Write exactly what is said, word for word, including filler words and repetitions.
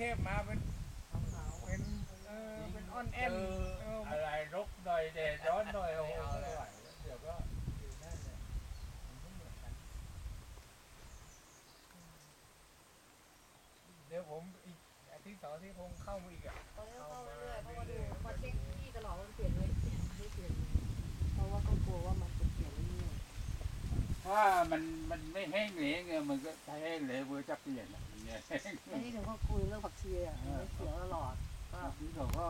ทพมาเป็นขาวๆเป็นเออเป็นอ่อนแอเจนอเอออะไรรกหน่อยแดดร้อนหน่อยโอ้โหไม่ไหวแล้วเดี๋ยวก็อยู่นั่นเนี่ยมันไม่เหมือนกันเดี๋ยวผมอีกอาทิตย์สองอาที่คงเข้ามาอีกอ่ะตอนนี้ก็เข้าเรื่อยๆเพราะว่าดูมาเช็คที่ตลอดว่ามันเปลี่ยนเลยไม่เปลี่ยนเพราะว่าก็กลัวว่ามันจะเปลี่ยนเรื่อยว่ามันมันไม่แห้งเหลวไงมันก็ใช้แห้งเหลวเบอร์จะเปลี่ยนอ่ะมันเนี่ยแห้งๆอันนี้ถึงเขาคุยเรื่องผักชีอ่ะมันเขียวตลอดก็ที่เขาก็